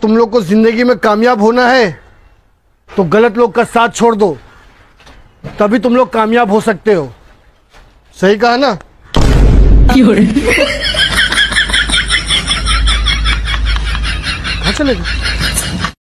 तुम लोग को जिंदगी में कामयाब होना है तो गलत लोग का साथ छोड़ दो, तभी तुम लोग कामयाब हो सकते हो। सही कहा ना? कहाँ चले गए?